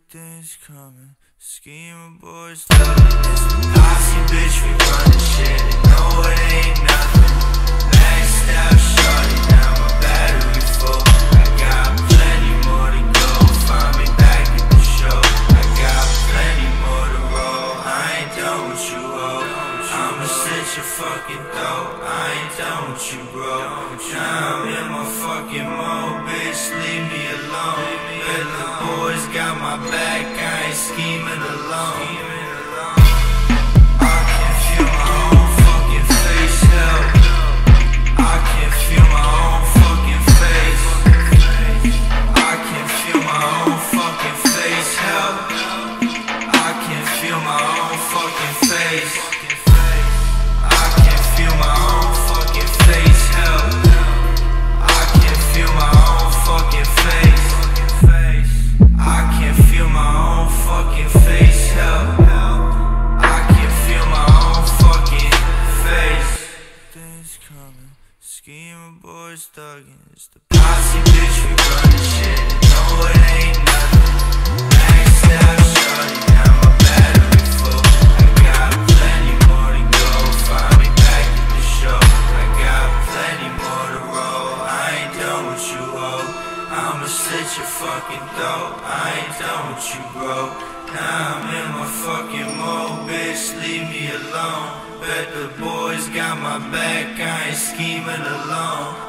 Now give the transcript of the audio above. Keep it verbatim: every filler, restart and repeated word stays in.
Everything's coming, scheming boys. It's the posse, bitch, we running shit. No, it ain't nothing. Maxed out, shorty, now my battery full. I got plenty more to go. Find me back at the show. I got plenty more to roll. I ain't done with you, ho. I'ma set your fucking throat. I ain't done with you, bro. Now I'm in my fucking mode, bitch. Leave me alone. Bet the boys got my back. I ain't scheming alone. I can feel my own fucking face, hell. I can feel my own fucking face. I can feel my own fucking face, hell. I can feel my own fucking face. I can feel my own fucking face, hell. I can feel my own fucking face. I can feel my own fucking face, hell. I can feel my own fucking face. Things coming, scheming boys thugging. It's the posse, bitch, we running shit. No, it ain't nothing. Maxed out, shorty, now my battery full. I got plenty more to go. Find me back at the show. I got plenty more to roll. I ain't done with you, ho. I'ma slit your fucking throat. I ain't done with you, bro. Now I'm in my fucking mode, bitch. Leave me alone. Bet the boys got my back. I ain't scheming alone.